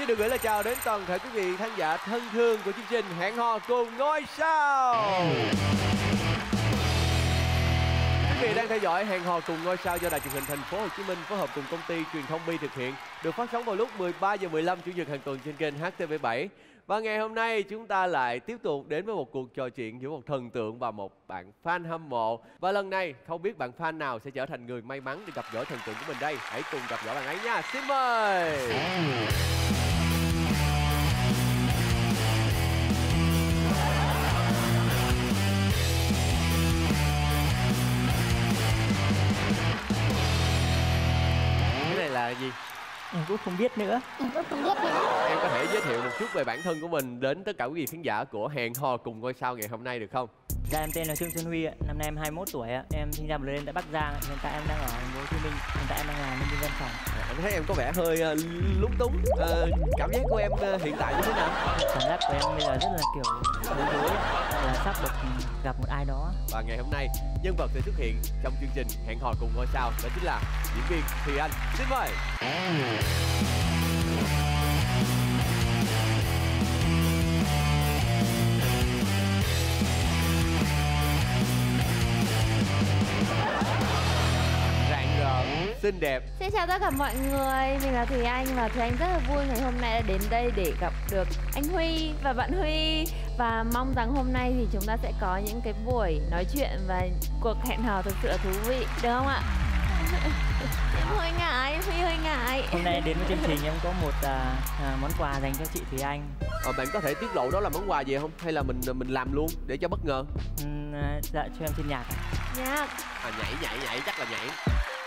xin được gửi lời chào đến toàn thể quý vị khán giả thân thương của chương trình Hẹn Hò Cùng Ngôi Sao. Quý vị đang theo dõi Hẹn Hò Cùng Ngôi Sao do Đài Truyền hình Thành phố Hồ Chí Minh phối hợp cùng công ty Truyền thông Bi thực hiện, được phát sóng vào lúc 13h15 Chủ nhật hàng tuần trên kênh HTV7. Và ngày hôm nay chúng ta lại tiếp tục đến với một cuộc trò chuyện giữa một thần tượng và một bạn fan hâm mộ. Và lần này không biết bạn fan nào sẽ trở thành người may mắn để gặp gỡ thần tượng của mình đây. Hãy cùng gặp gỡ bạn ấy nha. Xin mời. Cái này là gì? Em cũng không biết nữa. Em có thể giới thiệu một chút về bản thân của mình đến tất cả quý vị khán giả của Hẹn Hò Cùng Ngôi Sao ngày hôm nay được không? Dạ, em tên là Trương Xuân Huy ạ. Năm nay em 21 tuổi ạ. Em sinh ra và lớn lên tại Bắc Giang. Hiện tại em đang ở thành phố Hồ Chí Minh. Hiện tại em đang làm nhân viên văn phòng. Em thấy em có vẻ hơi lúng túng. Cảm giác của em hiện tại như thế nào? Cảm giác của em bây giờ rất là kiểu bối rối, là sắp được gặp một ai đó. Và ngày hôm nay nhân vật sẽ xuất hiện trong chương trình Hẹn Hò Cùng Ngôi Sao, đó chính là diễn viên Thùy Anh. Xin mời. Rạng rỡ, xinh đẹp. Xin chào tất cả mọi người, mình là Thùy Anh và Thùy Anh rất là vui ngày hôm nay đã đến đây để gặp được anh Huy và bạn Huy. Và mong rằng hôm nay thì chúng ta sẽ có những cái buổi nói chuyện và cuộc hẹn hò thực sự là thú vị, được không ạ? Em hơi ngại, Huy hơi ngại. Hôm nay đến với chương trình em có một món quà dành cho chị Thùy Anh. Bạn có thể tiết lộ đó là món quà gì không? Hay là mình làm luôn để cho bất ngờ? Dạ, cho em xin nhạc. Nhạc. Nhảy, chắc là nhảy.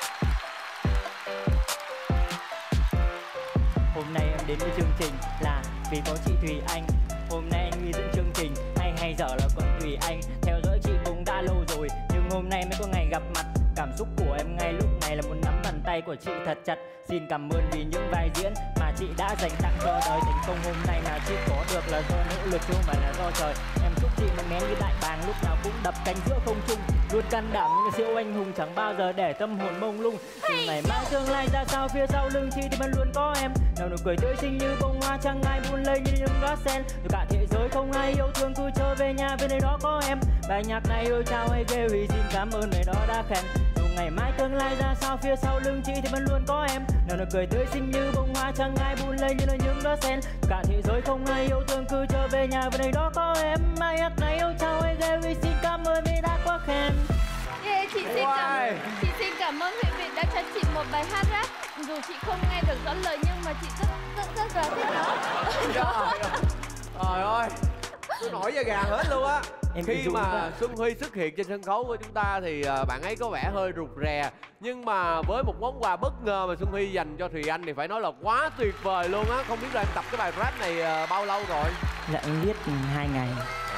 Hôm nay em đến với chương trình là vì có chị Thùy Anh. Hôm nay anh Huy dẫn chương trình hay dở là con Thùy Anh. Theo dõi chị cũng đã lâu rồi, nhưng hôm nay mới có ngày gặp mặt. Cảm xúc của em ngay lúc này là muốn nắm bàn tay của chị thật chặt. Xin cảm ơn vì những vai diễn mà chị đã dành tặng cho đời. Thành công hôm nay là chị có được là do nỗ lực chứ không phải là do trời. Em chúc chị mạnh mẽ như đại bàng, lúc nào cũng đập cánh giữa không trung, luôn can đảm như siêu anh hùng, chẳng bao giờ để tâm hồn mông lung. Dù ngày mai tương lai ra sao, phía sau lưng chị thì vẫn luôn có em. Nào nụ cười tươi xinh như bông hoa, chẳng ai buồn lây như những đóa sen. Dù cả thế giới không ai yêu thương, cứ trở về nhà về nơi đó có em. Bài nhạc này ôi chao hay ghê, vì xin cảm ơn người đó đã khen. Ngày mai tương lai ra sao, phía sau lưng chị thì vẫn luôn có em. Nào nụ cười tươi xinh như bông hoa, chẳng ai buồn lây như là những đóa sen. Cả thế giới không ai yêu thương, cứ trở về nhà và nơi đó có em. Mai nhạc này yêu chào hay ghê, vì xin cảm ơn vì đã quá khen. Chị xin cảm ơn quý vị đã cho chị một bài hát rap. Dù chị không nghe được rõ lời nhưng mà chị rất là thích nó. Trời ơi, tôi nổi da gà hết luôn á. Khi mà Xuân Huy xuất hiện trên sân khấu của chúng ta thì bạn ấy có vẻ hơi rụt rè. Nhưng mà với một món quà bất ngờ mà Xuân Huy dành cho Thùy Anh thì phải nói là quá tuyệt vời luôn á. Không biết là em tập cái bài rap này bao lâu rồi? Dạ em viết 2 ngày.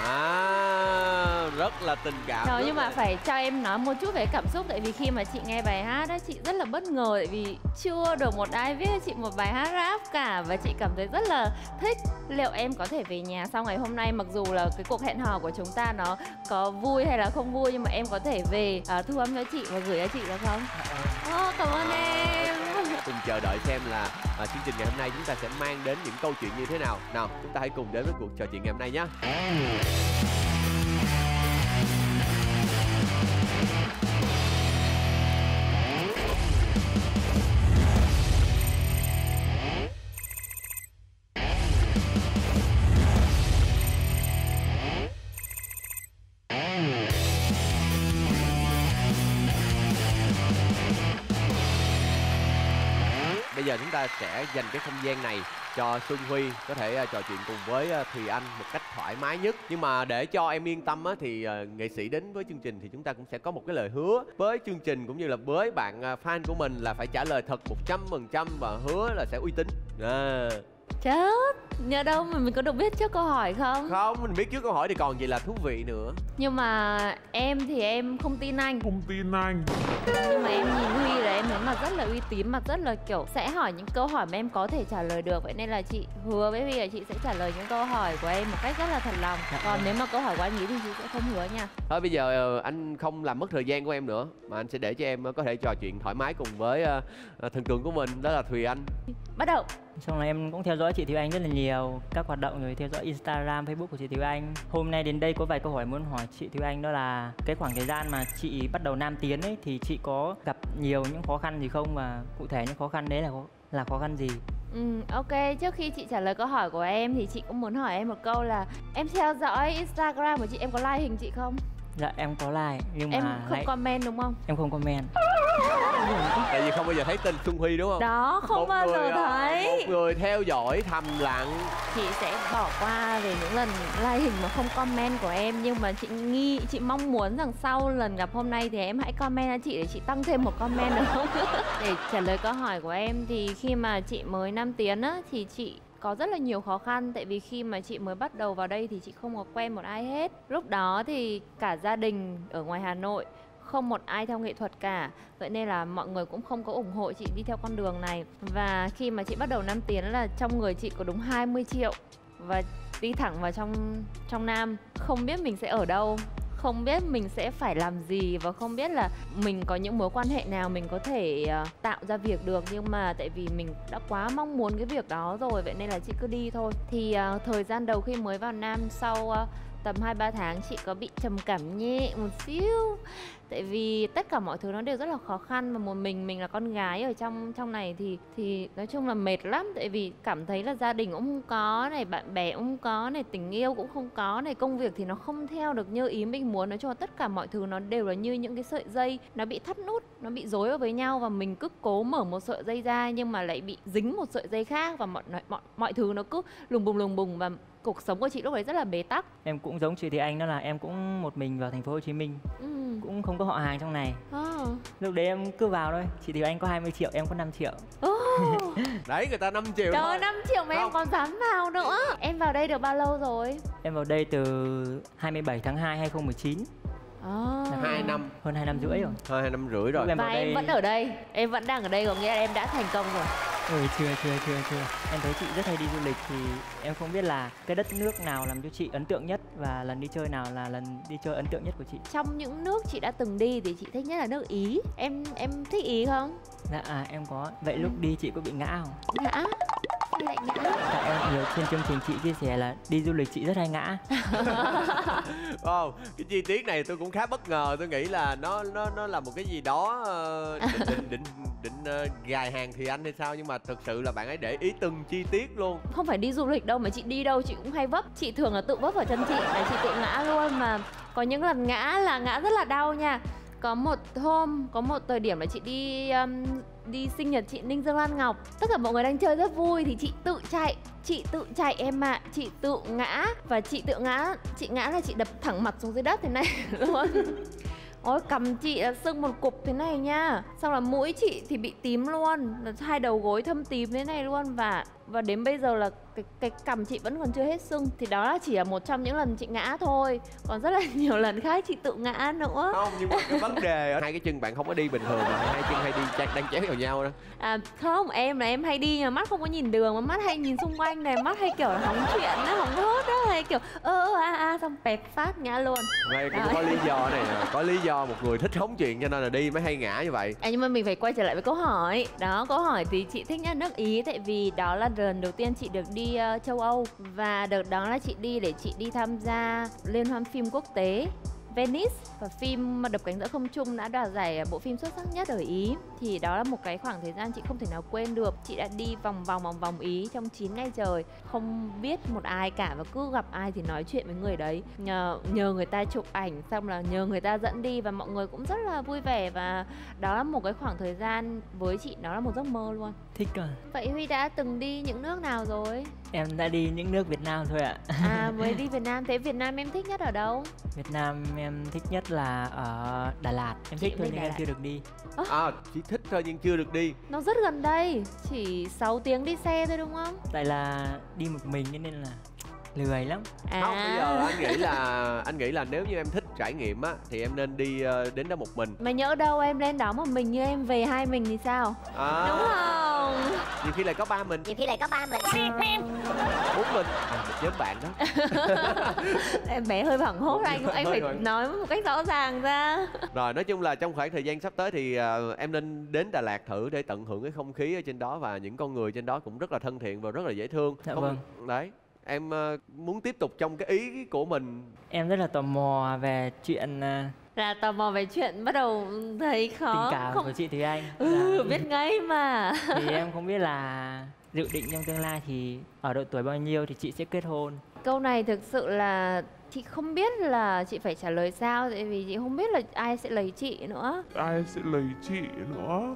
Rất là tình cảm. Trời, nhưng mà phải cho em nói một chút về cảm xúc. Tại vì khi mà chị nghe bài hát đó, chị rất là bất ngờ. Tại vì chưa được một ai viết cho chị một bài hát rap cả. Và chị cảm thấy rất là thích. Liệu em có thể về nhà sau ngày hôm nay, mặc dù là cái cuộc hẹn hò của chúng ta nó có vui hay là không vui, nhưng mà em có thể về thu âm cho chị và gửi cho chị được không? Cảm ơn em. Cùng chờ đợi xem là chương trình ngày hôm nay chúng ta sẽ mang đến những câu chuyện như thế nào. Nào, chúng ta hãy cùng đến với cuộc trò chuyện ngày hôm nay nhé. Bây giờ chúng ta sẽ dành cái không gian này cho Xuân Huy có thể trò chuyện cùng với Thùy Anh một cách thoải mái nhất. Nhưng mà để cho em yên tâm thì nghệ sĩ đến với chương trình thì chúng ta cũng sẽ có một cái lời hứa với chương trình cũng như là với bạn fan của mình là phải trả lời thật 100% và hứa là sẽ uy tín. Chết. Nhớ đâu mà mình có được biết trước câu hỏi không? Không, mình biết trước câu hỏi thì còn gì là thú vị nữa. Nhưng mà em thì em không tin anh. Không tin anh. Nhưng mà em nhìn Huy là em thấy mặt rất là uy tín, mặt rất là kiểu sẽ hỏi những câu hỏi mà em có thể trả lời được. Vậy nên là chị hứa với Huy là chị sẽ trả lời những câu hỏi của em một cách rất là thật lòng. Còn nếu mà câu hỏi của anh ý thì chị sẽ không hứa nha. Thôi bây giờ anh không làm mất thời gian của em nữa, mà anh sẽ để cho em có thể trò chuyện thoải mái cùng với thần tượng của mình, đó là Thùy Anh. Bắt đầu. Xong là em cũng theo dõi chị Thùy Anh rất là nhiều, các hoạt động rồi theo dõi Instagram, Facebook của chị Thùy Anh. Hôm nay đến đây có vài câu hỏi muốn hỏi chị Thùy Anh, đó là cái khoảng thời gian mà chị bắt đầu nam tiến ấy thì chị có gặp nhiều những khó khăn gì không, và cụ thể những khó khăn đấy là khó khăn gì? Ok, trước khi chị trả lời câu hỏi của em thì chị cũng muốn hỏi em một câu là em theo dõi Instagram của chị, em có like hình chị không? Dạ em có like nhưng Em mà không comment đúng không? em không comment. Tại vì không bao giờ thấy tin Xuân Huy đúng không? Đó, không bao giờ thấy. Một người theo dõi thầm lặng. Chị sẽ bỏ qua về những lần like hình mà không comment của em. Nhưng mà chị mong muốn rằng sau lần gặp hôm nay thì em hãy comment cho chị để chị tăng thêm một comment được không? Để trả lời câu hỏi của em thì khi mà chị mới nam tiến á thì chị có rất là nhiều khó khăn. Tại vì khi mà chị mới bắt đầu vào đây thì chị không có quen một ai hết. Lúc đó thì cả gia đình ở ngoài Hà Nội không một ai theo nghệ thuật cả. Vậy nên là mọi người cũng không có ủng hộ chị đi theo con đường này. Và khi mà chị bắt đầu nam tiến là trong người chị có đúng 20 triệu. Và đi thẳng vào trong Nam. Không biết mình sẽ ở đâu, không biết mình sẽ phải làm gì, và không biết là mình có những mối quan hệ nào mình có thể tạo ra việc được. Nhưng mà tại vì mình đã quá mong muốn cái việc đó rồi, vậy nên là chị cứ đi thôi. Thì thời gian đầu khi mới vào Nam, sau tầm 2-3 tháng chị có bị trầm cảm nhẹ một xíu. Tại vì tất cả mọi thứ nó đều rất là khó khăn. Mà một mình là con gái ở trong này thì nói chung là mệt lắm. Tại vì cảm thấy là gia đình cũng không có này, bạn bè cũng không có này, tình yêu cũng không có này, công việc thì nó không theo được như ý mình muốn. Nói chung là tất cả mọi thứ nó đều là như những cái sợi dây nó bị thắt nút, nó bị rối vào với nhau. Và mình cứ cố mở một sợi dây ra nhưng mà lại bị dính một sợi dây khác. Và mọi thứ nó cứ lùng bùng. Và cuộc sống của chị lúc đấy rất là bế tắc. Em cũng giống chị Thùy Anh, đó là em cũng một mình vào thành phố Hồ Chí Minh. Cũng không có họ hàng trong này. Lúc đấy em cứ vào thôi. Chị Thùy Anh có 20 triệu, em có 5 triệu. Đấy, người ta 5 triệu Trời thôi. ơi, 5 triệu mà Không. em còn dám vào nữa. Em vào đây được bao lâu rồi? Em vào đây từ 27 tháng 2 2019. 2 năm. Hơn 2 năm rưỡi rồi. Hơn 2 năm rưỡi rồi. Em Và vào em đây- vẫn ở đây. Em vẫn đang ở đây, có nghĩa là em đã thành công rồi. Chưa. Em thấy chị rất hay đi du lịch, thì em không biết là cái đất nước nào làm cho chị ấn tượng nhất, và lần đi chơi nào là lần đi chơi ấn tượng nhất của chị? Trong những nước chị đã từng đi thì chị thích nhất là nước Ý. Em thích Ý không? Dạ em có. Vậy lúc đi chị có bị ngã không? Ngã. Sao lại ngã? Tại em nhiều trên chương trình chị chia sẻ là đi du lịch chị rất hay ngã. Cái chi tiết này tôi cũng khá bất ngờ. Tôi nghĩ là nó là một cái gì đó định gài hàng Thùy Anh hay sao. Nhưng mà thực sự là bạn ấy để ý từng chi tiết luôn. Không phải đi du lịch đâu mà chị đi đâu chị cũng hay vấp. Chị thường là tự vấp vào chân chị để chị tự ngã luôn. Mà có những lần ngã là ngã rất là đau nha. Có một thời điểm là chị đi sinh nhật chị Ninh Dương Lan Ngọc. Tất cả mọi người đang chơi rất vui thì chị tự chạy em ạ. Chị tự ngã. Và chị ngã là chị đập thẳng mặt xuống dưới đất thế này luôn. Ôi, cầm chị là sưng một cục thế này nha. Xong là mũi chị thì bị tím luôn, hai đầu gối thâm tím thế này luôn. Và đến bây giờ là cái cằm chị vẫn còn chưa hết sưng. Thì đó là chỉ là một trong những lần chị ngã thôi. Còn rất là nhiều lần khác chị tự ngã nữa. Không, nhưng mà cái vấn đề ở hai cái chân bạn không có đi bình thường mà hai chân hay đi đang chéo vào nhau đó. Không, em hay đi nhưng mà mắt không có nhìn đường, mà mắt hay nhìn xung quanh này, mắt hay kiểu là hóng chuyện á, hóng hớt á, hay kiểu xong bẹp phát ngã luôn. Đây cũng có lý do này nè, có lý do một người thích hóng chuyện cho nên là đi mới hay ngã như vậy. Nhưng mà mình phải quay trở lại với câu hỏi. Đó, câu hỏi thì chị thích nhất nước Ý tại vì đó là lần đầu tiên chị được đi châu Âu. Và đợt đó là chị đi để chị đi tham gia liên hoan phim quốc tế Venice, và phim Đập Cánh Giữa Không Trung đã đoạt giải bộ phim xuất sắc nhất ở Ý. Thì đó là một cái khoảng thời gian chị không thể nào quên được. Chị đã đi vòng vòng Ý trong 9 ngày trời, không biết một ai cả, và cứ gặp ai thì nói chuyện với người đấy, nhờ người ta chụp ảnh, xong là nhờ người ta dẫn đi, và mọi người cũng rất là vui vẻ. Và đó là một cái khoảng thời gian với chị, đó là một giấc mơ luôn. Thích à? Vậy Huy đã từng đi những nước nào rồi? Em đã đi những nước Việt Nam thôi ạ. À, mới đi Việt Nam. Thế Việt Nam em thích nhất ở đâu? Việt Nam em thích nhất là ở Đà Lạt. Em Chị thích thôi bên nhưng Đà em Lạt. chưa được đi. À, chỉ thích thôi nhưng chưa được đi. Nó rất gần đây, chỉ 6 tiếng đi xe thôi đúng không? Tại là đi một mình cho nên là lười lắm. Không, bây giờ anh nghĩ là nếu như em thích trải nghiệm á thì em nên đi đến đó một mình. Mà nhỡ đâu em lên đó một mình như em về hai mình thì sao? À, Đúng không? nhiều khi lại có ba mình, Nhiều khi lại có ba mình. bốn mình, một nhóm bạn đó. Em bé hơi hoảng hốt, anh Hơi phải hoảng. nói một cách rõ ràng ra. Rồi nói chung là trong khoảng thời gian sắp tới thì em nên đến Đà Lạt thử để tận hưởng cái không khí ở trên đó, và những con người trên đó cũng rất là thân thiện và rất là dễ thương. Dạ Không- vâng. Đấy, em muốn tiếp tục trong cái ý của mình. Em rất là tò mò về chuyện Là tò mò về chuyện bắt đầu thấy khó. tình cảm của chị Thùy Anh. Biết ngay mà. Thì em không biết là dự định trong tương lai thì ở độ tuổi bao nhiêu thì chị sẽ kết hôn. Câu này thực sự là chị không biết là chị phải trả lời sao, tại vì chị không biết là ai sẽ lấy chị nữa. Ai sẽ lấy chị nữa?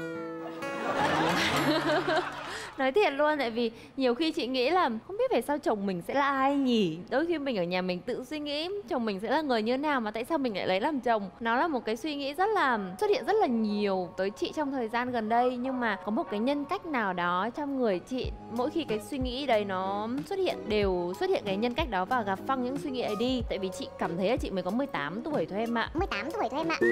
Nói thiệt luôn, tại vì nhiều khi chị nghĩ là không biết về sao chồng mình sẽ là ai nhỉ. Đôi khi mình ở nhà mình tự suy nghĩ chồng mình sẽ là người như nào mà tại sao mình lại lấy làm chồng. Nó là một cái suy nghĩ rất là xuất hiện rất là nhiều tới chị trong thời gian gần đây. Nhưng mà có một cái nhân cách nào đó trong người chị, mỗi khi cái suy nghĩ đấy nó xuất hiện, đều xuất hiện cái nhân cách đó và gạt phăng những suy nghĩ ấy đi. Tại vì chị cảm thấy là chị mới có 18 tuổi thôi em ạ. 18 tuổi thôi em ạ.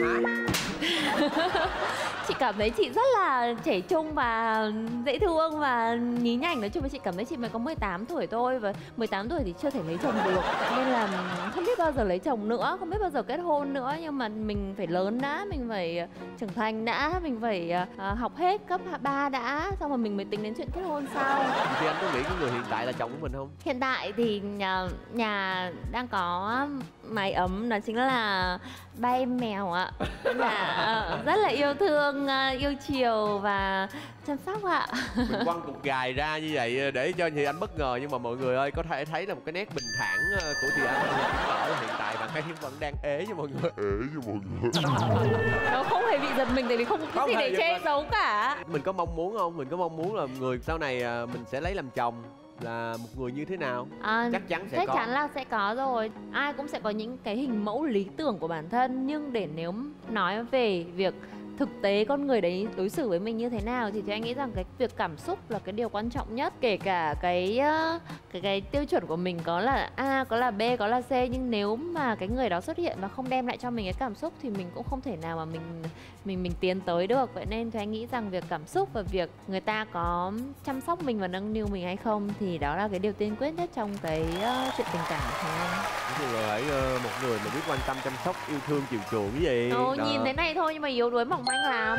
Chị cảm thấy chị rất là trẻ trung và dễ thương và nhí nhảnh. Nói chung là chị cảm thấy chị mới có 18 tuổi thôi, và 18 tuổi thì chưa thể lấy chồng được, nên là không biết bao giờ lấy chồng nữa, không biết bao giờ kết hôn nữa. Nhưng mà mình phải lớn đã, mình phải trưởng thành đã, mình phải học hết cấp 3 đã, xong rồi mình mới tính đến chuyện kết hôn sau. Thì anh có nghĩ cái người hiện tại là chồng của mình không? Hiện tại thì nhà đang có mái ấm, đó chính là ba em mèo ạ. Nên là rất là yêu thương, yêu chiều và chăm sóc ạ. Mình quăng cục gài ra như vậy để cho thì anh bất ngờ, nhưng mà mọi người ơi có thể thấy là một cái nét bình thản của thì anh chứng tỏ là hiện tại bạn ấy vẫn đang ế cho mọi người. Nó không hề bị giật mình, tại vì không có Không gì hề để giật che mình. giấu cả. Mình có mong muốn không? Mình có mong muốn là người sau này mình sẽ lấy làm chồng là một người như thế nào? Chắc chắn sẽ chắc có. chắn là sẽ có rồi. Ai cũng sẽ có những cái hình mẫu lý tưởng của bản thân, nhưng để nếu nói về việc thực tế con người đấy đối xử với mình như thế nào thì anh nghĩ rằng cái việc cảm xúc là cái điều quan trọng nhất. Kể cả cái tiêu chuẩn của mình có là A, có là B, có là C, nhưng nếu mà cái người đó xuất hiện và không đem lại cho mình cái cảm xúc thì mình cũng không thể nào mà mình tiến tới được. Vậy nên thì anh nghĩ rằng việc cảm xúc và việc người ta có chăm sóc mình và nâng niu mình hay không thì đó là cái điều tiên quyết nhất trong cái chuyện tình cảm của anh. Nói chung là phải một người mà biết quan tâm, chăm sóc, yêu thương, chiều chuộng cái gì. Ồ, Đó. nhìn thế này thôi nhưng mà yếu đuối mỏng manh lắm.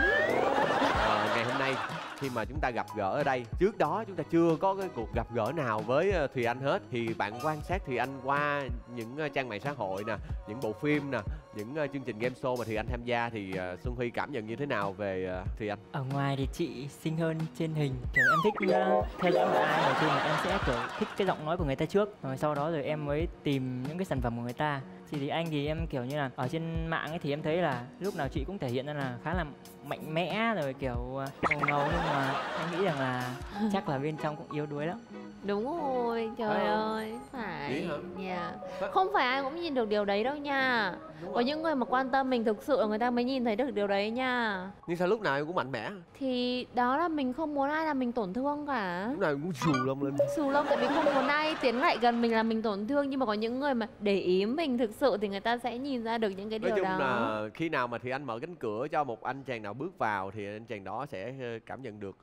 Ngày hôm nay khi mà chúng ta gặp gỡ ở đây, trước đó chúng ta chưa có cái cuộc gặp gỡ nào với Thùy Anh hết, thì bạn quan sát Thùy Anh qua những trang mạng xã hội nè, những bộ phim nè, những chương trình game show mà Thùy Anh tham gia, thì Xuân Huy cảm nhận như thế nào về Thùy Anh? Ở ngoài thì chị xinh hơn trên hình, kiểu em thích theo dõi một ai đầu tiên là em sẽ kiểu thích cái giọng nói của người ta trước, rồi sau đó rồi em mới tìm những cái sản phẩm của người ta. Chị Thùy Anh thì em kiểu như là ở trên mạng ấy thì em thấy là lúc nào chị cũng thể hiện ra là khá là mạnh mẽ rồi kiểu ngầu ngầu, nhưng mà em nghĩ rằng là chắc là bên trong cũng yếu đuối lắm. Đúng rồi, trời Phải không? ơi, phải Vậy hả? nha. Phải- Không phải ai cũng nhìn được điều đấy đâu nha. Có những người mà quan tâm mình thực sự là người ta mới nhìn thấy được điều đấy nha. Nhưng sao lúc nào em cũng mạnh mẽ, Thì đó là mình không muốn ai làm mình tổn thương cả. lúc nào em cũng xù lông lên. Xù lông tại vì không muốn ai tiến lại gần mình làm mình tổn thương. Nhưng mà có những người mà để ý mình thực sự thì người ta sẽ nhìn ra được những cái Nói điều chung đó. là khi nào mà Thùy Anh mở cánh cửa cho một anh chàng nào bước vào thì anh chàng đó sẽ cảm nhận được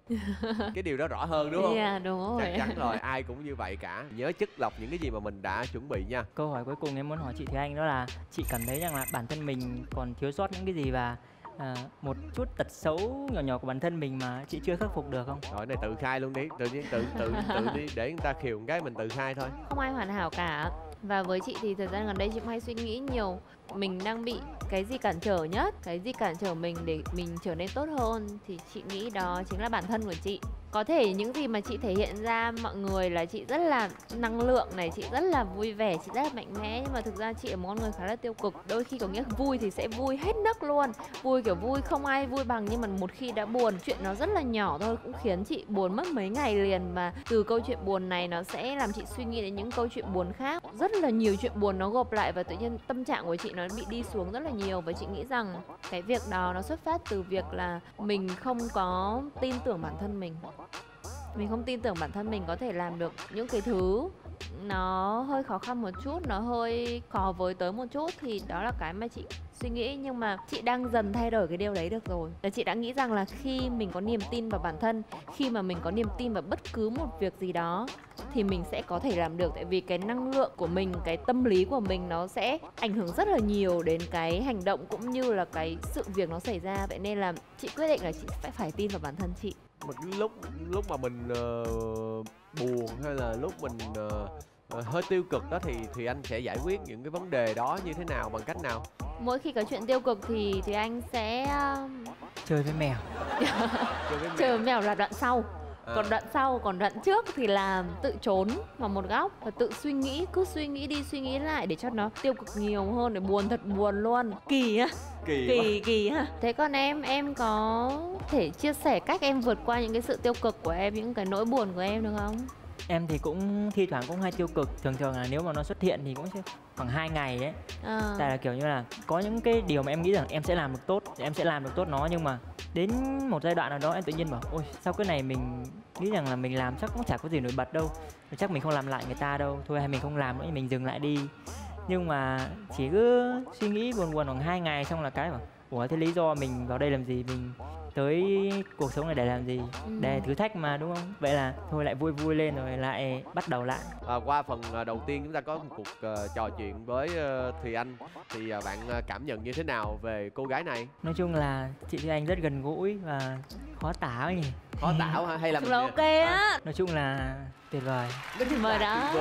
cái điều đó rõ hơn, đúng không? Yeah, đúng rồi. Chắc chắn rồi, ai cũng như vậy cả. Nhớ chất lọc những cái gì mà mình đã chuẩn bị nha. Câu hỏi cuối cùng em muốn hỏi chị Thùy Anh đó là chị cảm thấy rằng là bản thân mình còn thiếu sót những cái gì, và một chút tật xấu nhỏ nhỏ của bản thân mình mà chị chưa khắc phục được không? Rồi này tự khai luôn đi, tự nhiên tự đi để người ta khiều một cái mình tự khai thôi. Không ai hoàn hảo cả. Và với chị thì thời gian gần đây chị cũng hay suy nghĩ nhiều. Mình đang bị cái gì cản trở nhất, cái gì cản trở mình để mình trở nên tốt hơn, thì chị nghĩ đó chính là bản thân của chị. Có thể những gì mà chị thể hiện ra mọi người là chị rất là năng lượng này, chị rất là vui vẻ, chị rất là mạnh mẽ. Nhưng mà thực ra chị là một con người khá là tiêu cực. Đôi khi có nghĩa vui thì sẽ vui hết nấc luôn. Vui kiểu vui không ai vui bằng. Nhưng mà một khi đã buồn, chuyện nó rất là nhỏ thôi cũng khiến chị buồn mất mấy ngày liền. Và từ câu chuyện buồn này nó sẽ làm chị suy nghĩ đến những câu chuyện buồn khác. Rất là nhiều chuyện buồn nó gộp lại và tự nhiên tâm trạng của chị nó bị đi xuống rất là nhiều. Và chị nghĩ rằng cái việc đó nó xuất phát từ việc là mình không có tin tưởng bản thân mình. Mình không tin tưởng bản thân mình có thể làm được những cái thứ nó hơi khó khăn một chút, nó hơi khó với tới một chút. Thì đó là cái mà chị suy nghĩ. Nhưng mà chị đang dần thay đổi cái điều đấy được rồi. Và chị đã nghĩ rằng là khi mình có niềm tin vào bản thân, khi mà mình có niềm tin vào bất cứ một việc gì đó thì mình sẽ có thể làm được. Tại vì cái năng lượng của mình, cái tâm lý của mình nó sẽ ảnh hưởng rất là nhiều đến cái hành động cũng như là cái sự việc nó xảy ra. Vậy nên là chị quyết định là chị phải tin vào bản thân chị. Một lúc mà mình buồn hay là lúc mình hơi tiêu cực đó thì anh sẽ giải quyết những cái vấn đề đó như thế nào, bằng cách nào? Mỗi khi có chuyện tiêu cực thì anh sẽ Chơi với mèo. chơi với mèo là đoạn sau. Còn đoạn trước thì là tự trốn vào một góc và tự suy nghĩ, cứ suy nghĩ đi suy nghĩ lại để cho nó tiêu cực nhiều hơn, để buồn thật buồn luôn. Kỳ á. Kỳ ha. Thế còn em có thể chia sẻ cách em vượt qua những cái sự tiêu cực của em, những cái nỗi buồn của em được không? Em thì cũng thi thoảng cũng hay tiêu cực. Thường là nếu mà nó xuất hiện thì cũng sẽ khoảng 2 ngày ấy. Tại là kiểu như là có những cái điều mà em nghĩ rằng em sẽ làm được tốt, em sẽ làm được tốt nó. Nhưng mà đến một giai đoạn nào đó em tự nhiên bảo ôi sao cái này mình nghĩ rằng là mình làm chắc cũng chả có gì nổi bật đâu, chắc mình không làm lại người ta đâu, thôi hay mình không làm nữa, mình dừng lại đi. Nhưng mà chỉ cứ suy nghĩ buồn khoảng 2 ngày xong là cái bảo ủa thế lý do mình vào đây làm gì, mình tới cuộc sống này để làm gì, để thử thách mà đúng không? Vậy là thôi lại vui lên rồi lại bắt đầu lại. Qua phần đầu tiên chúng ta có một cuộc trò chuyện với Thùy Anh. Thì bạn cảm nhận như thế nào về cô gái này? Nói chung là chị Thùy Anh rất gần gũi và khó tả ấy nhỉ. Khó tả hả? Hay là mình... ok á. Nói chung là tuyệt vời. Tuyệt vời đó.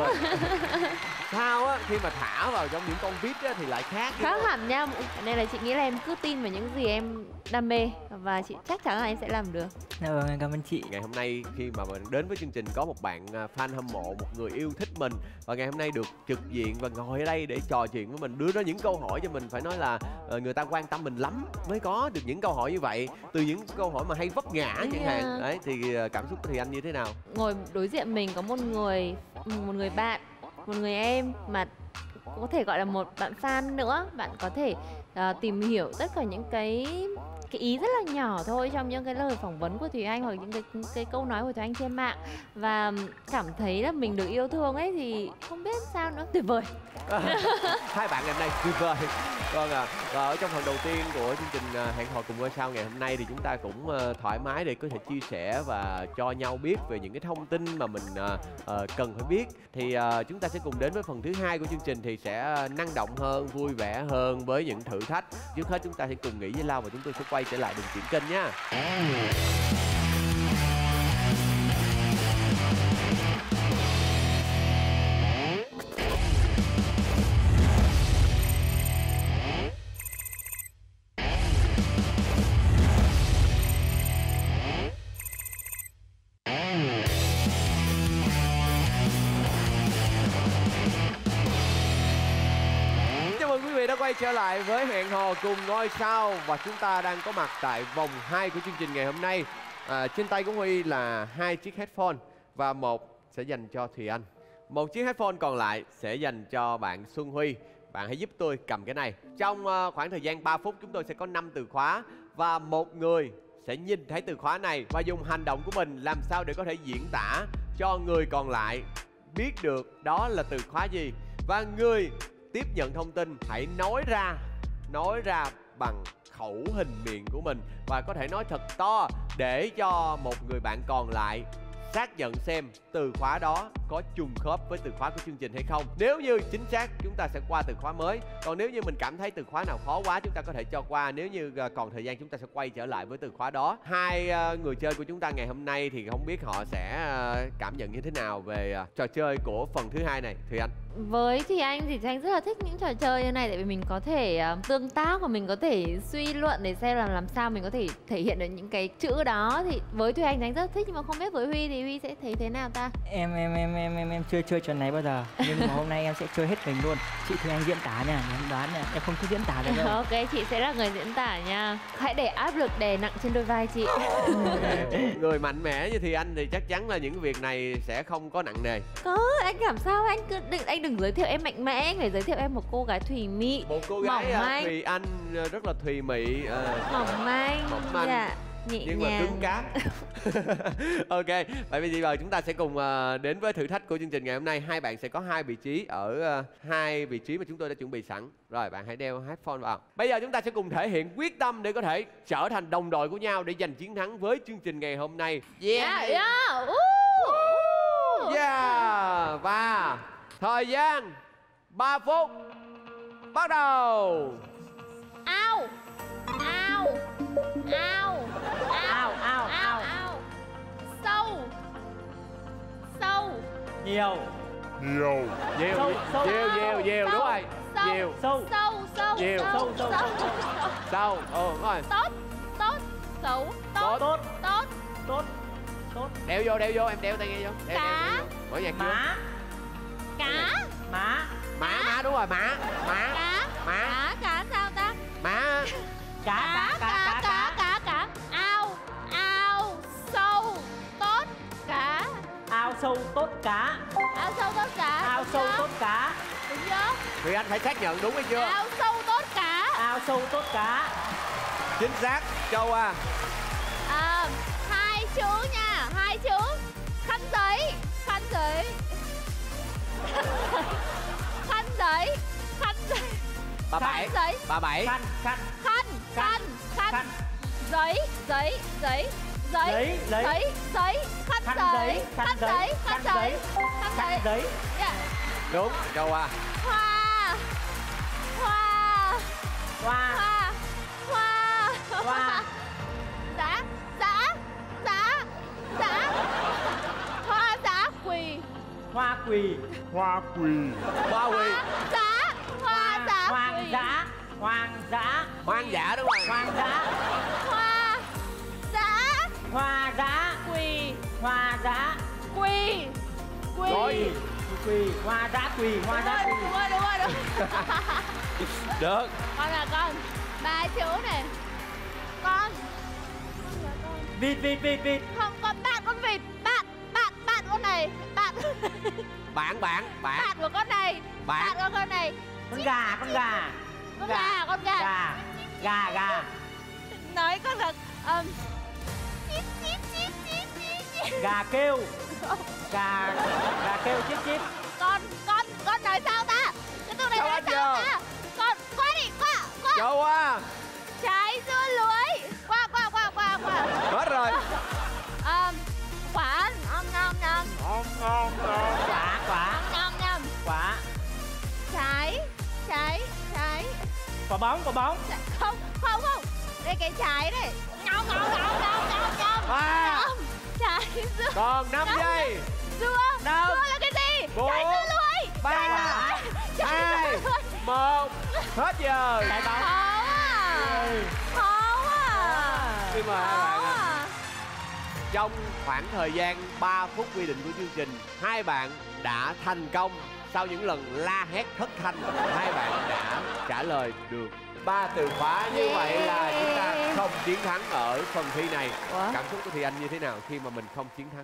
Sao á, khi mà thả vào trong những con vít á thì lại khác hẳn nha. Nên là chị nghĩ là em cứ tin vào những gì em đam mê và chị chắc chắn là em sẽ làm được. Cảm ơn chị. Ngày hôm nay khi mà mình đến với chương trình có một bạn fan hâm mộ, một người yêu thích mình, và ngày hôm nay được trực diện và ngồi ở đây để trò chuyện với mình, đưa ra những câu hỏi cho mình, phải nói là người ta quan tâm mình lắm mới có được những câu hỏi như vậy. Từ những câu hỏi mà hay vấp ngã chẳng hạn. Đấy thì cảm xúc của Thùy Anh như thế nào? Ngồi đối diện mình có một người bạn, một người em mà có thể gọi là một bạn fan nữa. Bạn có thể tìm hiểu tất cả những cái ý rất là nhỏ thôi trong những cái lời phỏng vấn của Thùy Anh hoặc những cái câu nói của Thùy Anh trên mạng, và cảm thấy là mình được yêu thương ấy, thì không biết sao nữa. Tuyệt vời. Hai bạn ngày hôm nay tuyệt vời. Vâng ạ. Và ở trong phần đầu tiên của chương trình Hẹn Hò Cùng Ngôi Sao ngày hôm nay thì chúng ta cũng thoải mái để có thể chia sẻ và cho nhau biết về những cái thông tin mà mình cần phải biết. Thì chúng ta sẽ cùng đến với phần thứ hai của chương trình, thì sẽ năng động hơn, vui vẻ hơn với những thử thách. Trước hết chúng ta sẽ cùng nghỉ giải lao và chúng tôi sẽ quay trở lại, đừng chuyển kênh nha. Đã quay trở lại với Hẹn Hò Cùng Ngôi Sao, và chúng ta đang có mặt tại vòng 2 của chương trình ngày hôm nay. Trên tay của Huy là 2 chiếc headphone và một sẽ dành cho Thùy Anh. Một chiếc headphone còn lại sẽ dành cho bạn Xuân Huy. Bạn hãy giúp tôi cầm cái này. Trong khoảng thời gian 3 phút chúng tôi sẽ có 5 từ khóa và một người sẽ nhìn thấy từ khóa này và dùng hành động của mình làm sao để có thể diễn tả cho người còn lại biết được đó là từ khóa gì. Và người tiếp nhận thông tin hãy nói ra bằng khẩu hình miệng của mình, và có thể nói thật to để cho một người bạn còn lại xác nhận xem từ khóa đó có trùng khớp với từ khóa của chương trình hay không. Nếu như chính xác chúng ta sẽ qua từ khóa mới. Còn nếu như mình cảm thấy từ khóa nào khó quá chúng ta có thể cho qua. Nếu như còn thời gian chúng ta sẽ quay trở lại với từ khóa đó. Hai người chơi của chúng ta ngày hôm nay thì không biết họ sẽ cảm nhận như thế nào về trò chơi của phần thứ hai này. Thùy Anh. Với Thùy Anh thì Thùy Anh rất là thích những trò chơi như này, tại vì mình có thể tương tác và mình có thể suy luận để xem là làm sao mình có thể thể hiện được những cái chữ đó. Thì với Thùy Anh rất thích, nhưng mà không biết với Huy thì Huy sẽ thấy thế nào ta? Em chưa chơi trò này bao giờ, nhưng mà hôm nay em sẽ chơi hết mình luôn. Chị Thùy Anh diễn tả nha, em đoán nha, em không thích diễn tả được đâu. Ok, chị sẽ là người diễn tả nha. Hãy để áp lực đè nặng trên đôi vai chị. Người mạnh mẽ như Thùy Anh thì chắc chắn là những cái việc này sẽ không có nặng nề. Có, anh làm sao anh đừng giới thiệu em mạnh mẽ, anh phải giới thiệu em một cô gái thùy mị, Một cô gái mỏng manh. Thùy Anh rất là thùy mị, mỏng manh, dạ, nhẹ nhưng mà nhàng. cứng cáp. Ok, vậy bây giờ chúng ta sẽ cùng đến với thử thách của chương trình ngày hôm nay. Hai bạn sẽ có hai vị trí ở hai vị trí mà chúng tôi đã chuẩn bị sẵn. Rồi bạn hãy đeo headphone vào. Bây giờ chúng ta sẽ cùng thể hiện quyết tâm để có thể trở thành đồng đội của nhau để giành chiến thắng với chương trình ngày hôm nay. Yeah, yeah. Yeah. Và thời gian 3 phút bắt đầu. Ao, ao, ao, Ao, ao, ao. ao. Sâu, sâu, Nhiều. Nhiều. Nhiều, Sâu, sâu. nhiều, đúng rồi. sâu, Nhiều. Sâu. sâu, sâu, Nhiều. sâu, Sâu, sâu. Sau, đúng rồi. Tốt, tốt, xấu, tốt, Tốt. tốt. Tốt. Tốt. Đeo vô, em đeo tai nghe vô. Cá. Mở nhạc chưa? Má. Cá, Má. Má đúng rồi, má. cá, Má. cá sao ta? Má. Cá. Cá. Ao, ao, sâu, tốt, cá. Ao sâu tốt cá. Ao sâu tốt cá. Ao sâu tốt cá. Đúng chưa? Thùy Anh phải xác nhận đúng hay chưa? Ao sâu tốt cá. Ao sâu tốt cá. Chính xác. Châu à. Hai chữ nha, hai chữ. Khăn giấy, khăn giấy. Khăn giấy, khăn giấy. Bà Bảy. Khăn giấy. Bà Bảy. Khăn. Khăn, khăn, khăn. Giấy, giấy, giấy. Giấy, giấy. Giấy, giấy. Khăn Khăn giấy, giấy, khăn khăn giấy, giấy, khăn khăn giấy. giấy. Khăn Khăn giấy. giấy. Dạ. Đúng. Châu à. Hoa, hoa, Hoa. hoa, hoa. Hoa. Giá, giá, giá, giá. Hoa giá quỳ. Hoa quỳ. Hoa quỳ. Ba Quỳ. Giá, hoa giá Hoang quỳ. dã. Hoang dã. Hoang dã đúng rồi. Hoang dã. Hoa giá Hoa dã. quỳ, Hoa dã. quỳ, quỳ. Rồi. Quỳ. Hoa dã quỳ. Hoa dã quỳ. Đúng rồi. Được. Con là con. Ba chữ này. Con. Vịt. Không, con vịt. Bạn con này. Bạn của con này. Bạn. Bạn của con này. Con gà. Con gà. Gà. Nói con là Gà kêu. Gà kêu chip. con nói sao ta? Cái từ này Sao nói hết sao chưa? ta? Con qua đi, qua. Châu à. Trái dưa lưới. Qua. Hết rồi. Quả. Ngon. Ngon ngon ngon. Quả. Nhâm. Quả. Trái. Quả bóng. Không. Đây cái trái này. Nhâm. Ba. Trái dưa. Còn 5 giây. Dưa. Năm. Dưa là cái gì? Bốn. Trái dưa lưới. 3 Trái 2 dưa lưới. 1. Hết giờ. Trái bóng. Khó à. Xin mời hai bạn ạ. Trong khoảng thời gian 3 phút quy định của chương trình, hai bạn đã thành công. Sau những lần la hét thất thanh, hai bạn đã trả lời được 3 từ khóa. Như vậy là chúng ta không chiến thắng ở phần thi này. Ủa? Cảm xúc của Thùy Anh như thế nào khi mà mình không chiến thắng?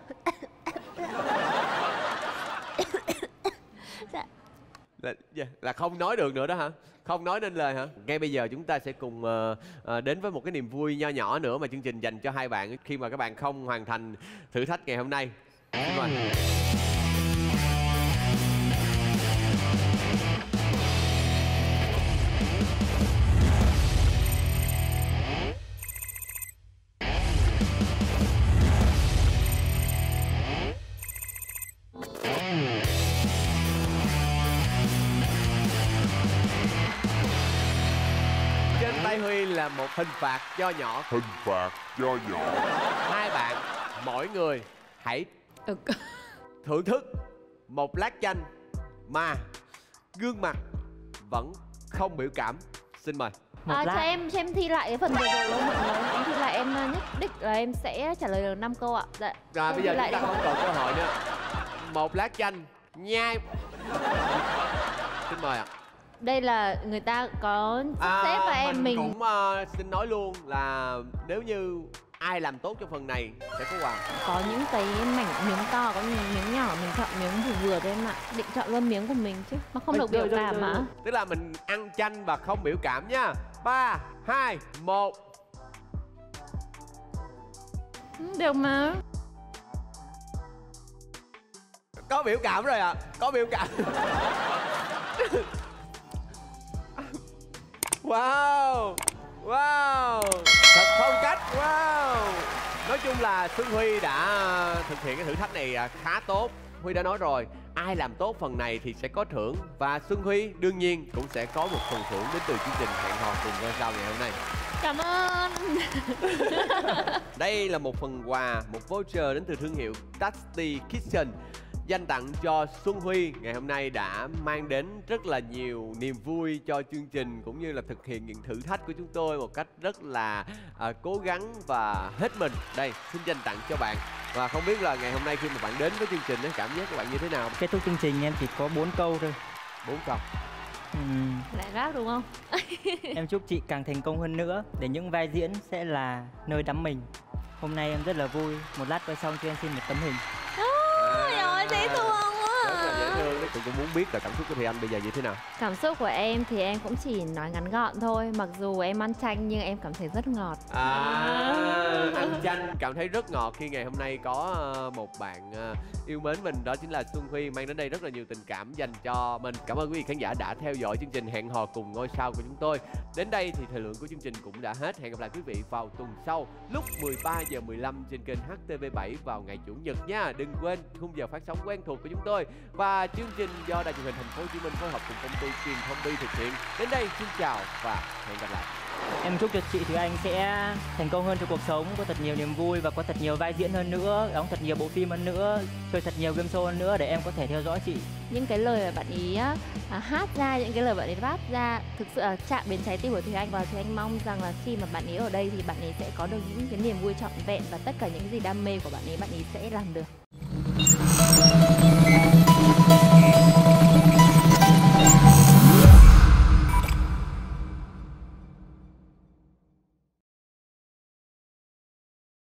Là không nói được nữa đó hả? Không nói nên lời hả? Ngay bây giờ chúng ta sẽ cùng đến với một cái niềm vui nho nhỏ nữa mà chương trình dành cho hai bạn khi mà các bạn không hoàn thành thử thách ngày hôm nay. Xin mời. Thái Huy là một hình phạt nho nhỏ. Hình phạt cho nhỏ. Hai bạn mỗi người hãy thưởng thức một lát chanh mà gương mặt vẫn không biểu cảm. Xin mời. Cho em thi lại cái phần vừa rồi luôn mọi người. Em thi lại, em nhất định là em sẽ trả lời được 5 câu ạ. Dạ. Rồi bây giờ chúng ta không còn cơ hội nữa. Một lát chanh nhai. Xin mời ạ. Đây là người ta có sắp xếp và mình cũng xin nói luôn là nếu như ai làm tốt trong phần này sẽ có quà. Có những cái mảnh miếng to, có những miếng nhỏ, mình chọn miếng vừa vừa thôi em ạ. Định chọn luôn miếng của mình chứ, mà không được biểu cảm mà. Tức là mình ăn chanh và không biểu cảm nha. 3, 2, 1. Được mà. Có biểu cảm rồi ạ. Có biểu cảm. Wow. Wow. Thật phong cách. Wow. Nói chung là Xuân Huy đã thực hiện cái thử thách này khá tốt. Huy đã nói rồi, ai làm tốt phần này thì sẽ có thưởng. Và Xuân Huy đương nhiên cũng sẽ có một phần thưởng đến từ chương trình Hẹn Hò Cùng Ngôi Sao ngày hôm nay. Cảm ơn. Đây là một phần quà, một voucher đến từ thương hiệu Tasty Kitchen dành tặng cho Xuân Huy. Ngày hôm nay đã mang đến rất là nhiều niềm vui cho chương trình, cũng như là thực hiện những thử thách của chúng tôi một cách rất là cố gắng và hết mình. Đây, xin dành tặng cho bạn. Và không biết là ngày hôm nay khi mà bạn đến với chương trình, cảm giác của bạn như thế nào? Kết thúc chương trình em chỉ có 4 câu thôi. 4 câu. Lại rap đúng không? Em chúc chị càng thành công hơn nữa, để những vai diễn sẽ là nơi đắm mình. Hôm nay em rất là vui. Một lát quay xong cho em xin một tấm hình. Trời ơi, dễ thương quá. Rất là dễ thương. Tôi cũng muốn biết là cảm xúc của Thùy Anh bây giờ như thế nào. Cảm xúc của em thì em cũng chỉ nói ngắn gọn thôi. Mặc dù em ăn chanh nhưng em cảm thấy rất ngọt. Ăn chanh cảm thấy rất ngọt khi ngày hôm nay có một bạn yêu mến mình, đó chính là Xuân Huy, mang đến đây rất là nhiều tình cảm dành cho mình. Cảm ơn quý vị khán giả đã theo dõi chương trình Hẹn Hò Cùng Ngôi Sao của chúng tôi. Đến đây thì thời lượng của chương trình cũng đã hết. Hẹn gặp lại quý vị vào tuần sau lúc 13h15 trên kênh HTV7 vào ngày Chủ nhật nha. Đừng quên khung giờ phát sóng quen thuộc của chúng tôi. Và chương trình do Đài Truyền hình Thành phố Hồ Chí Minh phối hợp cùng công ty Truyền thông Bi thực hiện. Đến đây xin chào và hẹn gặp lại. Em chúc cho chị Thùy Anh sẽ thành công hơn trong cuộc sống, có thật nhiều niềm vui và có thật nhiều vai diễn hơn nữa, đóng thật nhiều bộ phim hơn nữa, chơi thật nhiều game show hơn nữa để em có thể theo dõi chị. Những cái lời mà bạn ý hát ra, những cái lời bạn ấy rap ra thực sự là chạm đến trái tim của Thùy Anh, và Thùy Anh mong rằng là khi mà bạn ấy ở đây thì bạn ấy sẽ có được những cái niềm vui trọn vẹn và tất cả những gì đam mê của bạn ấy sẽ làm được.